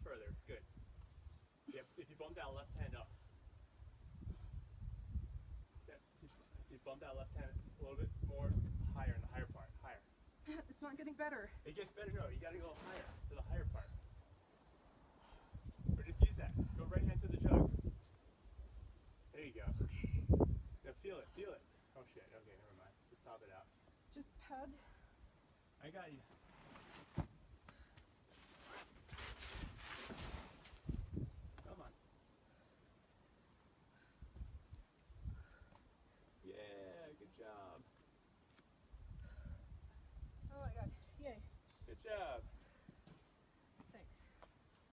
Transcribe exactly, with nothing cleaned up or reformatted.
further. It's good. Yep. If you bump that left hand up. Yep. You bump that left hand a little bit more higher in the higher part. Higher. It's not getting better. It gets better. No, you gotta go higher to the higher part. Or just use that. Go right hand to the jug. There you go. Okay. Now feel it. Feel it. Oh shit. Okay, never mind. Just stop it out. Just pads. I got you. Come on. Yeah, good job. Oh my god. Yay. Good job.